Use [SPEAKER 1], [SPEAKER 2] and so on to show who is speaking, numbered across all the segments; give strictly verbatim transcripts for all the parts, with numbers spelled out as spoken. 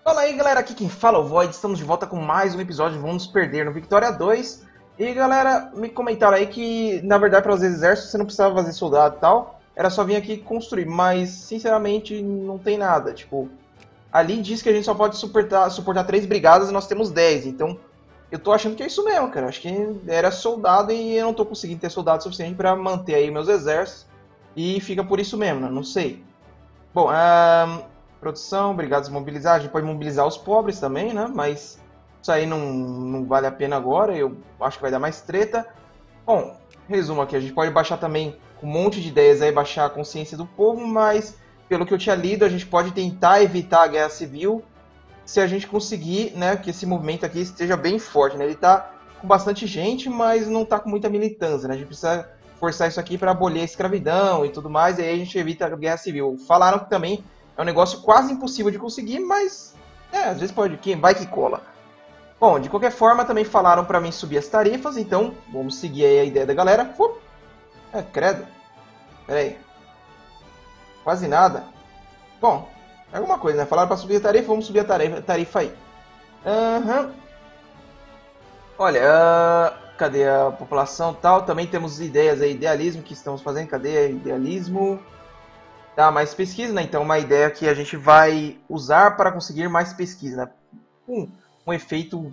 [SPEAKER 1] Fala aí, galera, aqui quem fala é o Void, estamos de volta com mais um episódio, vamos perder no Victoria dois. E galera, me comentaram aí que, na verdade, para os exércitos você não precisava fazer soldado e tal, era só vir aqui construir, mas, sinceramente, não tem nada, tipo... Ali diz que a gente só pode suportar, suportar três brigadas e nós temos dez, então... Eu tô achando que é isso mesmo, cara, acho que era soldado e eu não tô conseguindo ter soldado suficiente para manter aí meus exércitos. E fica por isso mesmo, né? Não sei. Bom, um, produção, brigadas mobilizar, a gente pode mobilizar os pobres também, né? Mas isso aí não, não vale a pena agora, eu acho que vai dar mais treta. Bom, resumo aqui, a gente pode baixar também um monte de ideias aí, baixar a consciência do povo, mas pelo que eu tinha lido, a gente pode tentar evitar a guerra civil se a gente conseguir, né, que esse movimento aqui esteja bem forte, né? Ele tá com bastante gente, mas não tá com muita militância, né? A gente precisa forçar isso aqui para abolir a escravidão e tudo mais, e aí a gente evita a guerra civil. Falaram que também é um negócio quase impossível de conseguir, mas é, às vezes pode, quem vai que cola. Bom, de qualquer forma, também falaram para mim subir as tarifas, então vamos seguir aí a ideia da galera. Uf, é, credo. Pera aí. Quase nada. Bom, é alguma coisa, né? Falaram para subir a tarifa, vamos subir a tarifa, tarifa aí. Aham. Uhum. Olha, uh, cadê a população tal? Também temos ideias aí, idealismo que estamos fazendo. Cadê idealismo? Tá, mais pesquisa, né? Então, uma ideia que a gente vai usar para conseguir mais pesquisa, né? Um, um efeito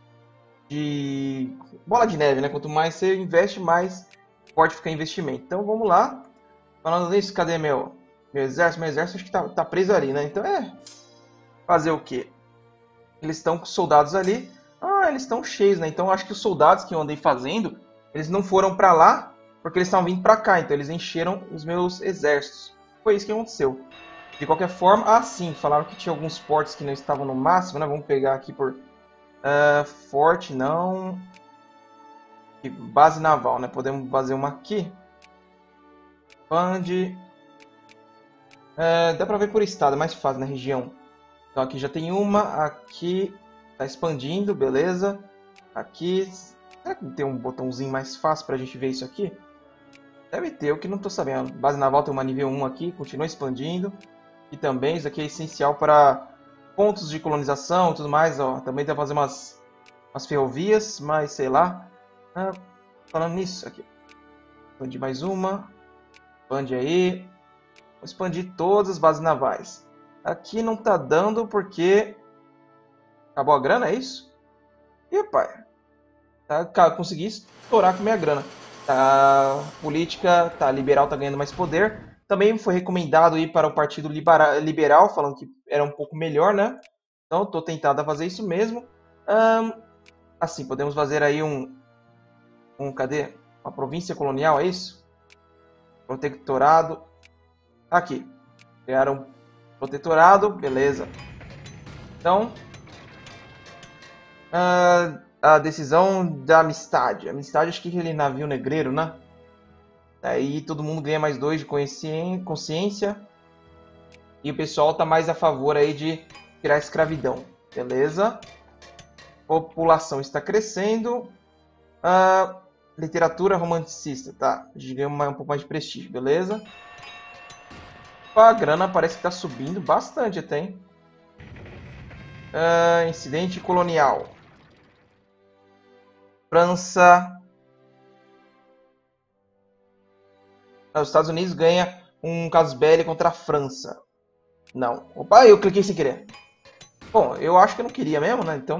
[SPEAKER 1] de bola de neve, né? Quanto mais você investe, mais forte fica o investimento. Então, vamos lá. Falando nisso, cadê meu, meu exército? Meu exército acho que tá, tá preso ali, né? Então, é... Fazer o quê? Eles estão com soldados ali. Ah, eles estão cheios, né? Então, acho que os soldados que eu andei fazendo, eles não foram para lá, porque eles estavam vindo para cá. Então, eles encheram os meus exércitos. Foi isso que aconteceu. De qualquer forma, ah sim, falaram que tinha alguns portos que não estavam no máximo, né? Vamos pegar aqui por uh, forte, não... Base naval, né? Podemos fazer uma aqui. Band. Uh, dá pra ver por estado, é mais fácil na região. Então aqui já tem uma, aqui tá expandindo, beleza. Aqui, será que tem um botãozinho mais fácil pra gente ver isso aqui? Deve ter, eu que não tô sabendo. Base naval tem uma nível um aqui, continua expandindo. E também isso aqui é essencial para pontos de colonização e tudo mais. Ó. Também dá pra fazer umas, umas ferrovias, mas sei lá. Ah, falando nisso, aqui. Expandir mais uma. Expande aí. Vou expandir todas as bases navais. Aqui não tá dando porque... Acabou a grana, é isso? Ih, pai. Tá, consegui estourar com minha grana. Tá, política, tá, liberal tá ganhando mais poder. Também foi recomendado ir para o Partido Liberal, falando que era um pouco melhor, né? Então, tô tentado a fazer isso mesmo. Um, assim, podemos fazer aí um... um cadê? Uma província colonial, é isso? Protetorado. Aqui. Criaram um protetorado, beleza. Então, uh, a decisão da amistade. Amistade, acho que aquele navio negreiro, né? Aí todo mundo ganha mais dois de consciência. E o pessoal tá mais a favor aí de tirar a escravidão. Beleza. População está crescendo. Uh, literatura romanticista, tá? A gente ganha um pouco mais de prestígio, beleza. A grana parece que está subindo bastante até, hein? Uh, incidente colonial. França. Os Estados Unidos ganha um casus belli contra a França. Não. Opa, eu cliquei sem querer. Bom, eu acho que eu não queria mesmo, né? Então...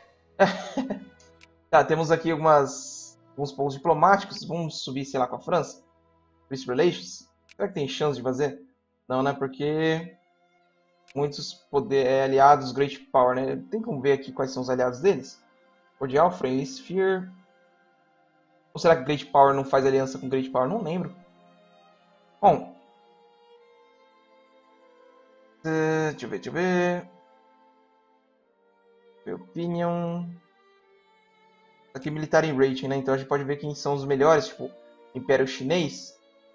[SPEAKER 1] tá, temos aqui algumas... alguns pontos diplomáticos. Vamos subir, sei lá, com a França. Peace Relations. Será que tem chance de fazer? Não, né? Porque... muitos poder, é, aliados Great Power, né? Tem como ver aqui quais são os aliados deles? Cordial, Friendly Sphere. Ou será que Great Power não faz aliança com Great Power? Não lembro. Bom. Uh, deixa eu ver, deixa eu ver. Opinion. Aqui Military Rating, né? Então a gente pode ver quem são os melhores, tipo, Império Chinês.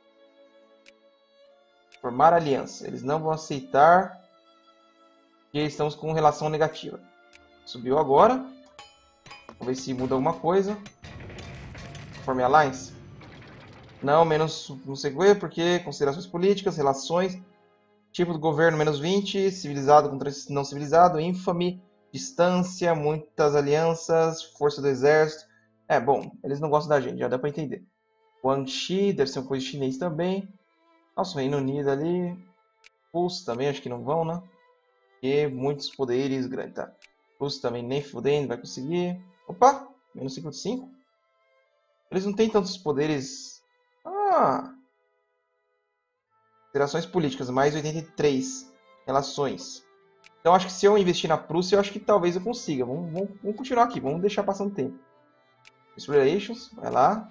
[SPEAKER 1] Formar aliança. Eles não vão aceitar. E estamos com relação negativa. Subiu agora. Vamos ver se muda alguma coisa. Forme Alliance. Não, menos não sei o que, porque considerações políticas, relações. Tipo do governo, menos vinte. Civilizado contra não civilizado. Infame. Distância. Muitas alianças. Força do exército. É, bom, eles não gostam da gente, já dá pra entender. Guangxi, deve ser uma coisa chinês também. Nossa, o Reino Unido ali. Rússia também, acho que não vão, né? Porque muitos poderes grandes, tá? Rússia também nem fudendo, vai conseguir. Opa! Menos cinquenta e cinco. Eles não têm tantos poderes. Ah! Relações políticas, mais oitenta e três. Relações. Então acho que se eu investir na Prússia, eu acho que talvez eu consiga. Vamos, vamos, vamos continuar aqui, vamos deixar passando tempo. Relations, vai lá.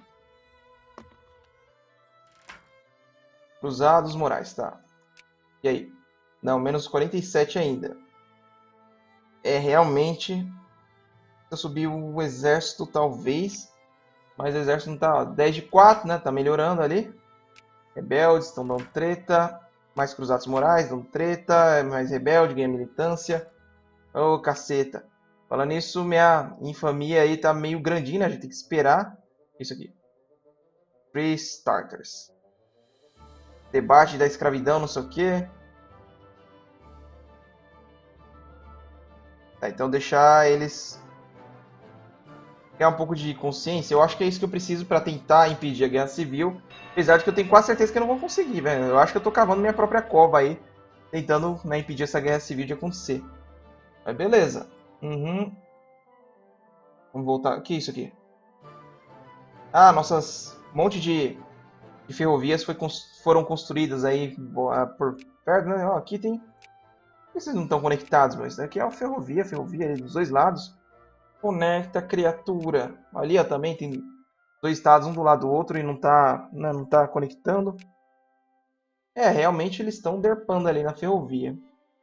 [SPEAKER 1] Cruzados Morais, tá. E aí? Não, menos quarenta e sete ainda. É realmente... Se eu subir o exército, talvez. Mas o exército não tá... Ó, dez de quatro, né? Tá melhorando ali. Rebeldes estão dando treta. Mais Cruzados Morais dando treta. Mais rebelde, ganha militância. Ô, oh, caceta. Falando nisso, minha infamia aí tá meio grandinha, né? A gente tem que esperar. Isso aqui. Free Starters. Debate da escravidão, não sei o que. Tá, então deixar eles criar um pouco de consciência. Eu acho que é isso que eu preciso para tentar impedir a guerra civil. Apesar de que eu tenho quase certeza que eu não vou conseguir, velho. Eu acho que eu tô cavando minha própria cova aí, tentando, né, impedir essa guerra civil de acontecer. Mas beleza. Uhum. Vamos voltar. O que é isso aqui? Ah, nossas monte de, de ferrovias foi, foram construídas aí por perto, né? Ó, aqui tem... Esses não estão conectados, mas aqui é uma ferrovia, ferrovia ali dos dois lados. Conecta a criatura. Ali ó, também tem dois estados, um do lado do outro, e não está né, não tá conectando. É, realmente eles estão derpando ali na ferrovia.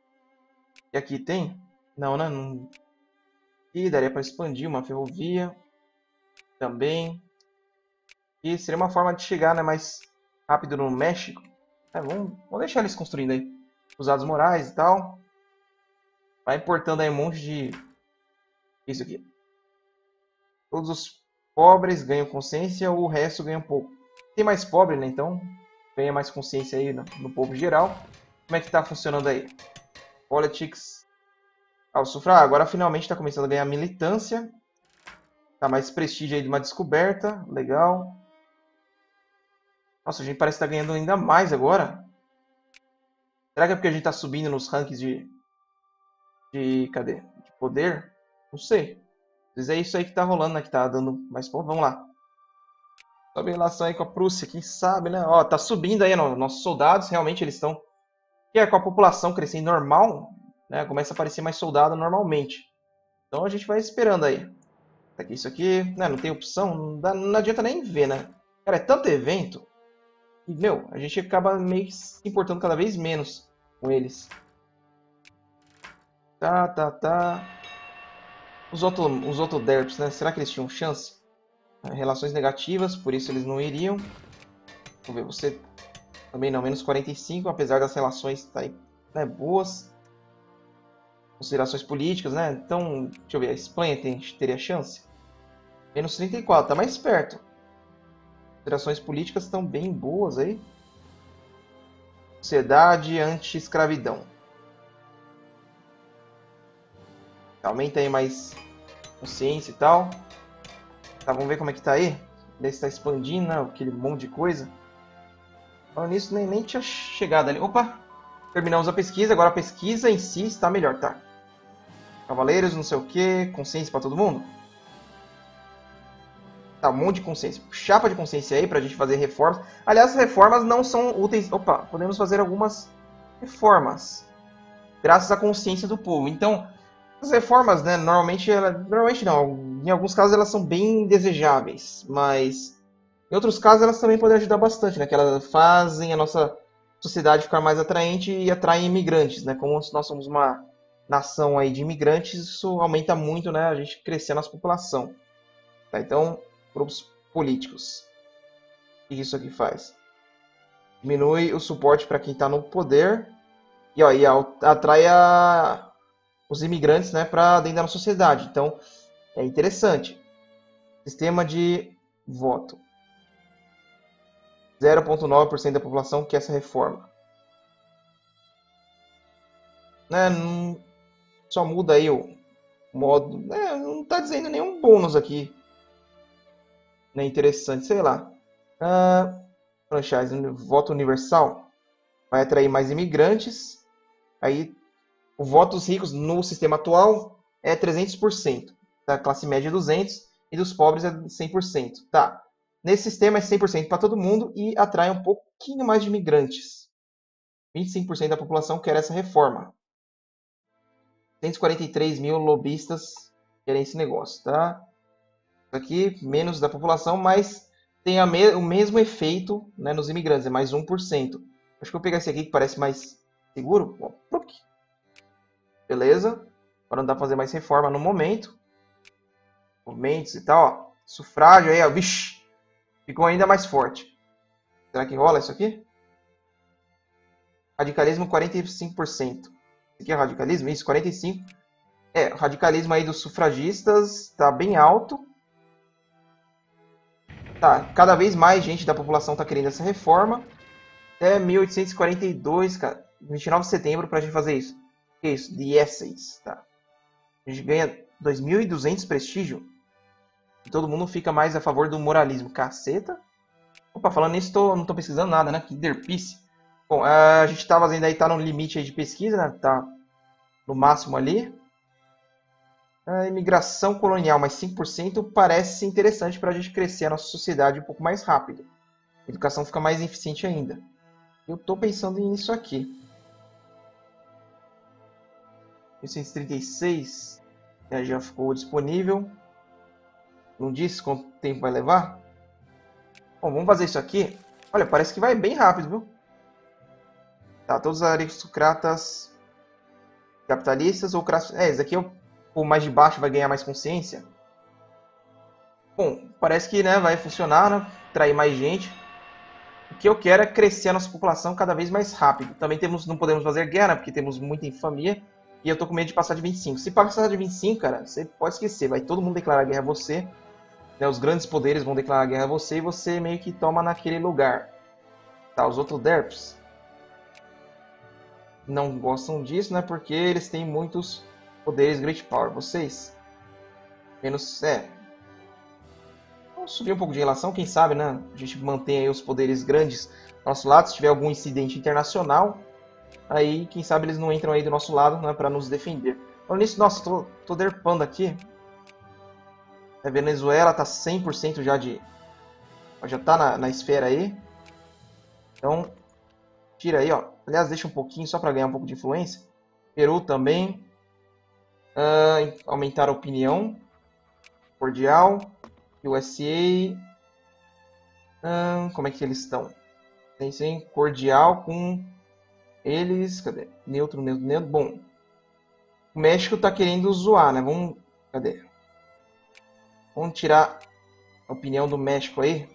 [SPEAKER 1] E aqui tem? Não, né? Não... E daria para expandir uma ferrovia. Também. E seria uma forma de chegar né, mais rápido no México. É, vamos, vamos deixar eles construindo aí. Usados morais e tal. Vai importando aí um monte de... Isso aqui. Todos os pobres ganham consciência, o resto ganha um pouco. Tem mais pobre, né? Então ganha mais consciência aí no, no povo geral. Como é que tá funcionando aí? Politics. Ah, o sufrágio agora finalmente está começando a ganhar militância. Tá mais prestígio aí de uma descoberta. Legal. Nossa, a gente parece que tá ganhando ainda mais agora. Será que é porque a gente tá subindo nos rankings de... De... Cadê? De poder? Não sei. Às vezes é isso aí que tá rolando, né? Que tá dando mais pontos. Vamos lá. Sobe em relação aí com a Prússia, quem sabe, né? Ó, tá subindo aí, ó, nossos soldados, realmente eles estão... Que é com a população crescendo normal, né? Começa a aparecer mais soldado normalmente. Então a gente vai esperando aí. Aqui, isso aqui, né? Não tem opção, não, dá, não adianta nem ver, né? Cara, é tanto evento... E, meu, a gente acaba meio que se importando cada vez menos com eles. Tá, tá, tá... Os outros os outro derps, né? Será que eles tinham chance? Relações negativas, por isso eles não iriam. Vamos ver, você também não, menos quarenta e cinco, apesar das relações estarem né, boas. Considerações políticas, né? Então, deixa eu ver, a Espanha tem, teria chance? Menos trinta e quatro, tá mais perto. Considerações políticas estão bem boas aí. Sociedade anti-escravidão. Aumenta aí mais consciência e tal. Tá, vamos ver como é que tá aí. Ver se tá expandindo, né? Aquele monte de coisa. Falando nisso, nem, nem tinha chegado ali. Opa! Terminamos a pesquisa. Agora a pesquisa em si está melhor, tá? Cavaleiros, não sei o que. Consciência pra todo mundo. Tá, um monte de consciência. Chapa de consciência aí pra gente fazer reformas. Aliás, as reformas não são úteis. Opa! Podemos fazer algumas reformas. Graças à consciência do povo. Então... As reformas, né, normalmente, ela, normalmente não, em alguns casos elas são bem desejáveis, mas em outros casos elas também podem ajudar bastante, né, que elas fazem a nossa sociedade ficar mais atraente e atraem imigrantes, né, como nós somos uma nação aí de imigrantes, isso aumenta muito, né, a gente crescer a nossa população. Tá, então, grupos políticos, o que isso aqui faz? Diminui o suporte para quem está no poder e, ó, e atrai a... os imigrantes né, para dentro da nossa sociedade. Então, é interessante. Sistema de voto. zero vírgula nove por cento da população quer essa reforma. né, não, só muda aí o modo, né, não tá dizendo nenhum bônus aqui, né, interessante, sei lá. Ah, franchise, voto universal, vai atrair mais imigrantes, aí o votos ricos no sistema atual é trezentos por cento, da classe média é duzentos por cento e dos pobres é cem por cento. Tá. Nesse sistema é cem por cento para todo mundo e atrai um pouquinho mais de imigrantes. vinte e cinco por cento da população quer essa reforma. cento e quarenta e três mil lobistas querem esse negócio, tá? Isso aqui, menos da população, mas tem a me o mesmo efeito, né, nos imigrantes, é mais um por cento. Acho que eu vou pegar esse aqui que parece mais seguro. Beleza. Agora não dá pra fazer mais reforma no momento. Movimentos e tal, ó. Sufrágio aí, ó. Vixe. Ficou ainda mais forte. Será que rola isso aqui? Radicalismo quarenta e cinco por cento. Isso aqui é radicalismo? Isso, quarenta e cinco por cento. É, o radicalismo aí dos sufragistas tá bem alto. Tá, cada vez mais gente da população tá querendo essa reforma. Até mil oitocentos e quarenta e dois, cara. vinte e nove de setembro pra gente fazer isso. O que é isso? The Essays, tá? A gente ganha dois mil e duzentos prestígio. E todo mundo fica mais a favor do moralismo. Caceta. Opa, falando nisso, tô, não tô pesquisando nada, né? Que derpice. Bom, a gente tá fazendo aí, tá no limite aí de pesquisa, né? Tá no máximo ali. A imigração colonial, mais cinco por cento, parece interessante para a gente crescer a nossa sociedade um pouco mais rápido. A educação fica mais eficiente ainda. Eu tô pensando nisso aqui. mil novecentos e trinta e seis, né, já ficou disponível. Não disse quanto tempo vai levar? Bom, vamos fazer isso aqui. Olha, parece que vai bem rápido, viu? Tá, todos os aristocratas capitalistas ou... É, esse aqui é o mais de baixo, vai ganhar mais consciência. Bom, parece que, né, vai funcionar, né? Atrair mais gente. O que eu quero é crescer a nossa população cada vez mais rápido. Também temos, não podemos fazer guerra, porque temos muita infamia. E eu tô com medo de passar de vinte e cinco. Se passar de vinte e cinco, cara, você pode esquecer. Vai todo mundo declarar guerra a você. Né, os grandes poderes vão declarar guerra a você e você meio que toma naquele lugar. Tá, os outros derps não gostam disso, né? Porque eles têm muitos poderes Great Power. Vocês? Menos... É. Vamos subir um pouco de relação, quem sabe, né? A gente mantém aí os poderes grandes do nosso lado. Se tiver algum incidente internacional, aí, quem sabe, eles não entram aí do nosso lado, né? Pra nos defender. Falando nisso, nossa, tô, tô derpando aqui. A Venezuela tá cem por cento já de... Já tá na, na esfera aí. Então, tira aí, ó. Aliás, deixa um pouquinho só para ganhar um pouco de influência. Peru também. Uh, aumentar a opinião. Cordial. U S A. Uh, como é que eles estão? Tem sim, cordial com eles. Cadê? Neutro, neutro, neutro. Bom. O México tá querendo zoar, né? Vamos. Cadê? Vamos tirar a opinião do México aí.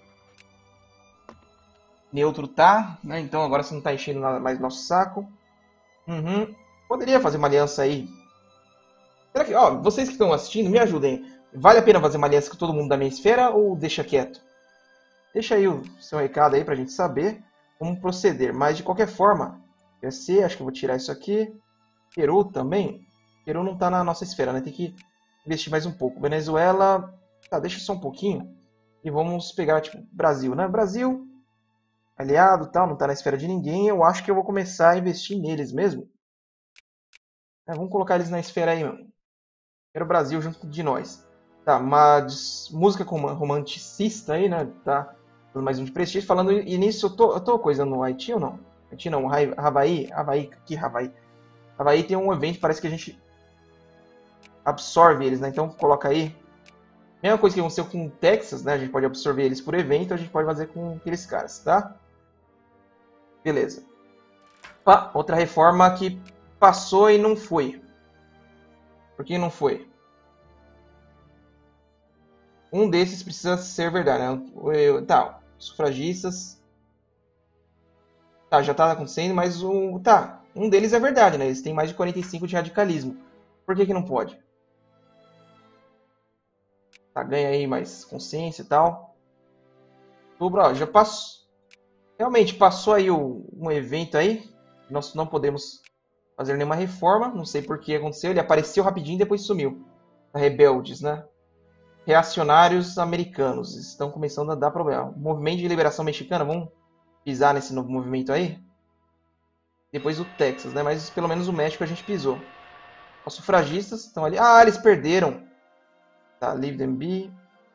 [SPEAKER 1] Neutro tá, né? Então agora você não tá enchendo mais nosso saco. Uhum. Poderia fazer uma aliança aí. Será que, ó, vocês que estão assistindo, me ajudem. Vale a pena fazer uma aliança com todo mundo da minha esfera ou deixa quieto? Deixa aí o seu recado aí pra gente saber como proceder. Mas de qualquer forma, U S A, acho que eu vou tirar isso aqui. Peru também. Peru não tá na nossa esfera, né? Tem que investir mais um pouco. Venezuela, tá, deixa só um pouquinho. E vamos pegar, tipo, Brasil, né? Brasil, aliado, tal, não tá na esfera de ninguém. Eu acho que eu vou começar a investir neles mesmo. É, vamos colocar eles na esfera aí, mano. Era o Brasil junto de nós. Tá, uma música romanticista aí, né? Tá, mais um de prestígio. Falando e nisso, eu tô, eu tô coisa no Haiti ou não? Haiti não, Havaí. Havaí, que Havaí? Havaí tem um evento, parece que a gente absorve eles, né? Então coloca aí. Mesma coisa que aconteceu com o Texas, né? A gente pode absorver eles por evento, a gente pode fazer com aqueles caras, tá? Beleza. Pá, outra reforma que passou e não foi. Por que não foi? Um desses precisa ser verdade, né? Tá, sufragistas. Tá, já tá acontecendo, mas o... Tá, um deles é verdade, né? Eles têm mais de quarenta e cinco de radicalismo. Por que que não pode? Tá, ganha aí mais consciência e tal. Outubro, ó, já passou... Realmente, passou aí o... um evento aí. Nós não podemos fazer nenhuma reforma. Não sei por que aconteceu. Ele apareceu rapidinho e depois sumiu. Rebeldes, né? Reacionários americanos. Estão começando a dar problema. Movimento de liberação mexicana. Vamos pisar nesse novo movimento aí. Depois o Texas, né? Mas pelo menos o México a gente pisou. Os sufragistas estão ali. Ah, eles perderam. Tá, leave them be.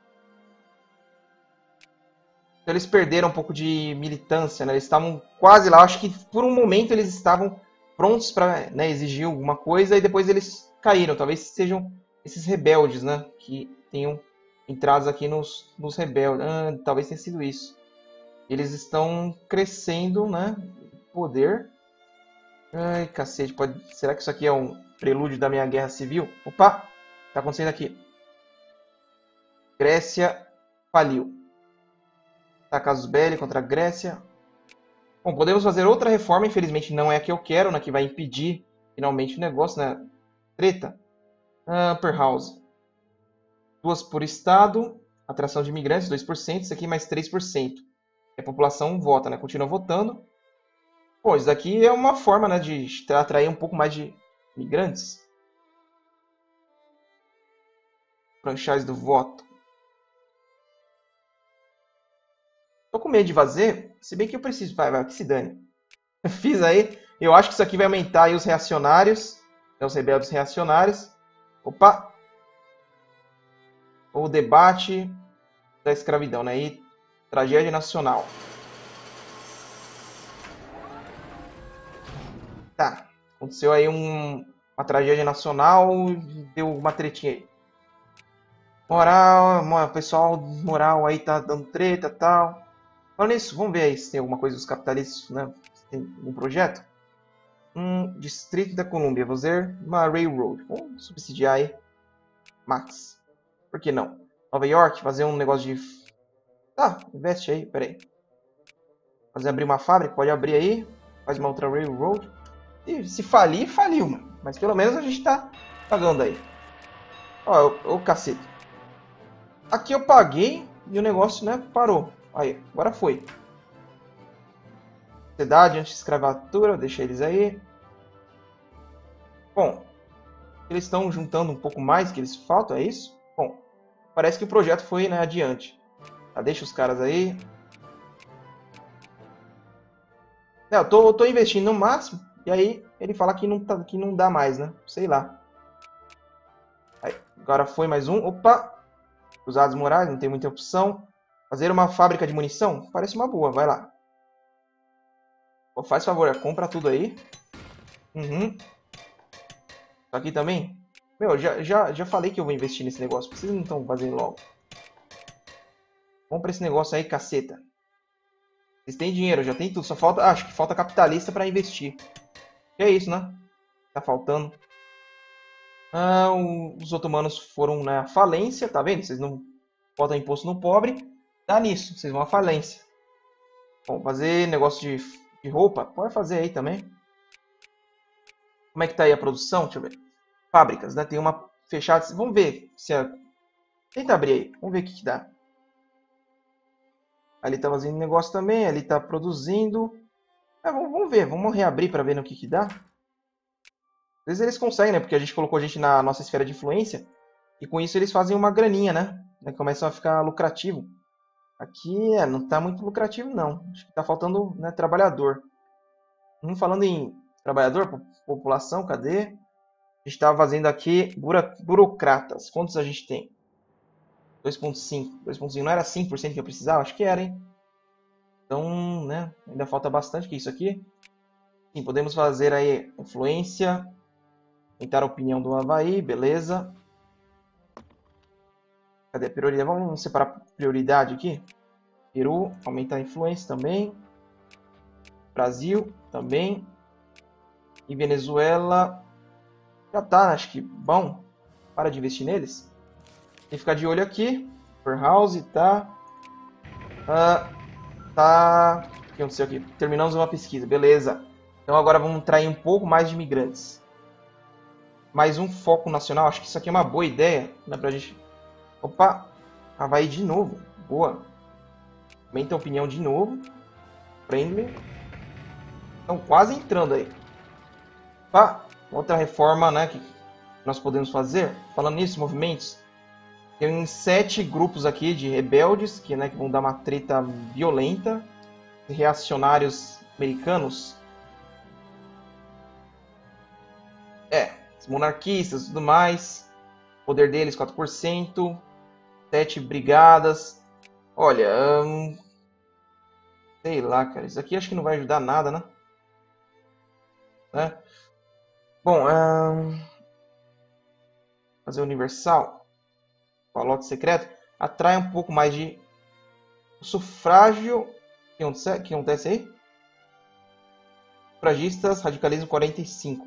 [SPEAKER 1] Então eles perderam um pouco de militância, né? Eles estavam quase lá. Acho que por um momento eles estavam prontos para, né, exigir alguma coisa e depois eles caíram. Talvez sejam esses rebeldes, né? Que tenham entrado aqui nos, nos rebeldes. Ah, talvez tenha sido isso. Eles estão crescendo, né? Poder. Ai, cacete. Pode... Será que isso aqui é um prelúdio da minha guerra civil? Opa! O que tá acontecendo aqui? Grécia faliu. Tá, casus belli contra a Grécia. Bom, podemos fazer outra reforma. Infelizmente não é a que eu quero, né? Que vai impedir finalmente o negócio, né? Treta. Uh, per house. Duas por estado. Atração de imigrantes, dois por cento. Isso aqui mais três por cento. A população vota, né? Continua votando. Pô, isso daqui é uma forma, né, de atrair um pouco mais de imigrantes. Franchise do voto. Tô com medo de fazer, se bem que eu preciso. Vai, vai, que se dane. Fiz aí. Eu acho que isso aqui vai aumentar aí os reacionários. Né, os rebeldes reacionários. Opa! O debate da escravidão, né? E tragédia nacional. Tá. Aconteceu aí um, uma tragédia nacional. Deu uma tretinha aí. Moral, pessoal, moral aí tá dando treta e tal. Falando nisso, vamos ver aí se tem alguma coisa dos capitalistas, né? Se tem algum projeto. Um Distrito da Colômbia, vou fazer uma railroad. Vamos subsidiar aí. Max. Por que não? Nova York, fazer um negócio de... Tá, investe aí, peraí. Fazer abrir uma fábrica, pode abrir aí. Faz uma outra railroad. E se falir, faliu, mano. Mas pelo menos a gente tá pagando aí. Ó, o, o cacete. Aqui eu paguei e o negócio, né, parou. Aí, agora foi. Sociedade anti-escravatura, deixa eles aí. Bom, eles estão juntando um pouco mais que eles faltam, é isso? Bom, parece que o projeto foi, né, adiante. Tá, deixa os caras aí. É, eu tô, eu tô investindo no máximo. E aí ele fala que não, tá, que não dá mais, né? Sei lá. Aí, agora foi mais um. Opa! Cruzados morais, não tem muita opção. Fazer uma fábrica de munição? Parece uma boa, vai lá. Pô, faz favor, compra tudo aí. Uhum. Isso aqui também. Meu, já, já, já falei que eu vou investir nesse negócio. Vocês não estão fazendo logo. Compra esse negócio aí, caceta. Vocês têm dinheiro, já tem tudo. Só falta... Ah, acho que falta capitalista para investir. Que é isso, né? Tá faltando. Ah, os otomanos foram na falência, tá vendo? Vocês não botam imposto no pobre. Dá nisso, vocês vão à falência. Bom, fazer negócio de, de roupa, pode fazer aí também. Como é que tá aí a produção? Deixa eu ver. Fábricas, né? Tem uma fechada. Vamos ver se é... Tenta abrir aí, vamos ver o que, que dá. Ali tá fazendo negócio também, ali tá produzindo. É, vamos, vamos ver, vamos reabrir para ver no que, que dá. Às vezes eles conseguem, né? Porque a gente colocou a gente na nossa esfera de influência. E com isso eles fazem uma graninha, né? Começam a ficar lucrativo. Aqui é, não está muito lucrativo, não. Acho que está faltando, né, trabalhador. Hum, falando em trabalhador, população, cadê? A gente estava fazendo aqui buro, burocratas. Quantos a gente tem? dois ponto cinco. dois ponto cinco não era cinco por cento que eu precisava? Acho que era, hein? Então, né, ainda falta bastante que isso aqui. Sim, podemos fazer aí influência. Aumentar a opinião do Havaí, beleza. Cadê a prioridade? Vamos separar prioridade aqui. Peru, aumentar a influência também. Brasil, também. E Venezuela, já tá, acho que bom. Para de investir neles. Tem que ficar de olho aqui. Per house, tá. Ah, tá. O que aconteceu aqui? Terminamos uma pesquisa, beleza. Então agora vamos trair um pouco mais de imigrantes. Mais um foco nacional. Acho que isso aqui é uma boa ideia, né, pra gente... Opa! Havaí de novo. Boa. Aumenta a opinião de novo. Friendly. Estão quase entrando aí. Pá, outra reforma, né, que nós podemos fazer. Falando nisso, movimentos. Tem sete grupos aqui de rebeldes, que, né, que vão dar uma treta violenta. Reacionários americanos. É, monarquistas e tudo mais. O poder deles, quatro por cento. Sete brigadas. Olha, hum, sei lá, cara. Isso aqui acho que não vai ajudar nada, né? né? Bom, hum, fazer universal. Coloque secreto. Atrai um pouco mais de sufrágio. O que acontece, o que acontece aí? Sufragistas, radicalismo quarenta e cinco.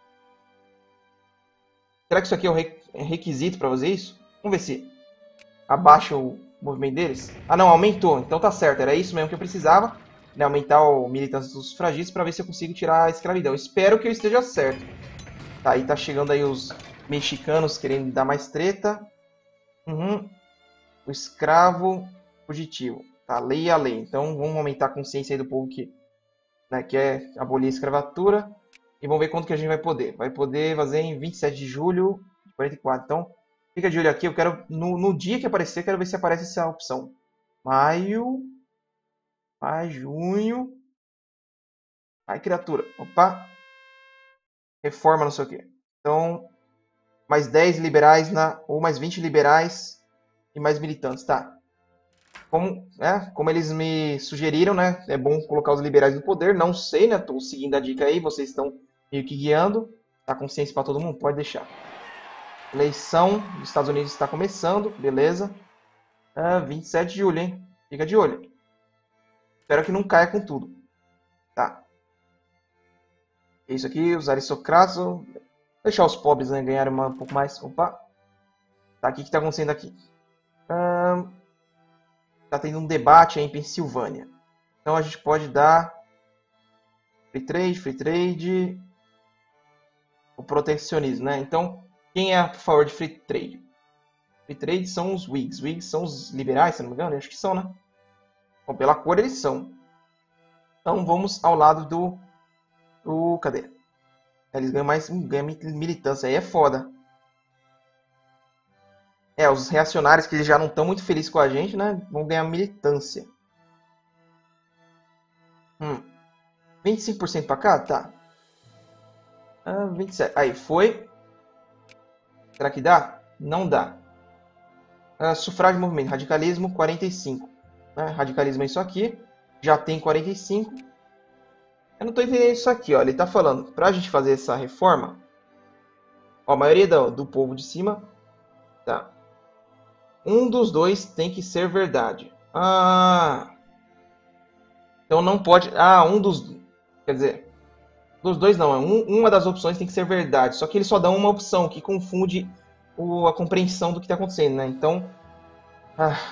[SPEAKER 1] Será que isso aqui é o requisito para fazer isso? Vamos ver se abaixa o movimento deles. Ah não, aumentou. Então tá certo, era isso mesmo que eu precisava. Né? Aumentar o militância dos sufragistas para ver se eu consigo tirar a escravidão. Espero que eu esteja certo. Tá, aí tá chegando aí os mexicanos querendo dar mais treta. Uhum. O escravo fugitivo. Tá, lei é a lei. Então vamos aumentar a consciência aí do povo que né, quer abolir a escravatura. E vamos ver quanto que a gente vai poder. Vai poder fazer em vinte e sete de julho de quarenta e quatro. Então, fica de olho aqui. Eu quero, no, no dia que aparecer, quero ver se aparece essa opção. Maio. Maio, junho. Ai, criatura. Opa. Reforma, não sei o quê. Então, mais dez liberais, na, ou mais vinte liberais e mais militantes. Tá. Como, né, como eles me sugeriram, né? É bom colocar os liberais no poder. Não sei, né? Tô seguindo a dica aí. Vocês estão meio que guiando. Tá consciência para todo mundo? Pode deixar. Eleição dos Estados Unidos está começando. Beleza. Ah, vinte e sete de julho, hein? Fica de olho. Espero que não caia com tudo. Tá. Isso aqui, os aristocratas. Deixar os pobres né, ganharem uma, um pouco mais. Opa. Tá, o que está acontecendo aqui? Ah, tá tendo um debate aí em Pensilvânia. Então a gente pode dar free trade, free trade, o protecionismo, né? Então, quem é a favor de free trade? Free trade são os Whigs. Whigs são os liberais, se não me engano? Eu acho que são, né? Bom, pela cor eles são. Então vamos ao lado do... do cadê? Eles ganham mais ganham militância. Aí é foda. É, os reacionários que eles já não estão muito felizes com a gente, né? Vão ganhar militância. Hum. vinte e cinco por cento para cá? Tá. Ah, vinte e sete. Aí, foi. Será que dá? Não dá. Ah, sufrágio de movimento. Radicalismo, quarenta e cinco. Né? Radicalismo é isso aqui. Já tem quarenta e cinco. Eu não estou entendendo isso aqui, ó. Ele está falando, para a gente fazer essa reforma, ó, a maioria do, do povo de cima, tá? Um dos dois tem que ser verdade. Ah, então não pode. Ah, um dos, quer dizer, dos dois não. Um, uma das opções tem que ser verdade. Só que eles só dão uma opção que confunde o, a compreensão do que está acontecendo, né? Então, ah,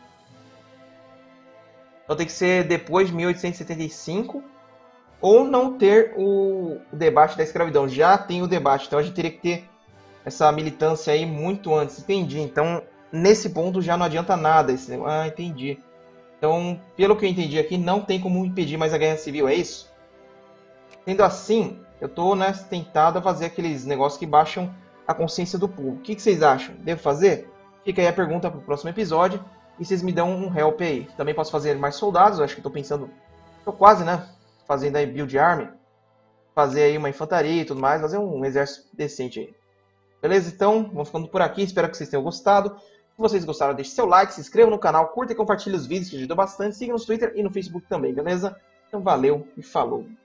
[SPEAKER 1] então tem que ser depois de mil oitocentos e setenta e cinco. Ou não ter o, o debate da escravidão. Já tem o debate, então a gente teria que ter essa militância aí muito antes. Entendi. Então, nesse ponto já não adianta nada. Esse... Ah, entendi. Então, pelo que eu entendi aqui, não tem como impedir mais a guerra civil, é isso? Sendo assim, eu estou né, tentado a fazer aqueles negócios que baixam a consciência do povo. O que, que vocês acham? Devo fazer? Fica aí a pergunta para o próximo episódio. E vocês me dão um help aí. Também posso fazer mais soldados. Eu acho que estou pensando... Estou quase, né? Fazendo aí build army, fazer aí uma infantaria e tudo mais, fazer um exército decente aí. Beleza? Então, vamos ficando por aqui, espero que vocês tenham gostado. Se vocês gostaram, deixe seu like, se inscreva no canal, curta e compartilhe os vídeos que ajudam bastante, siga no Twitter e no Facebook também, beleza? Então valeu e falou!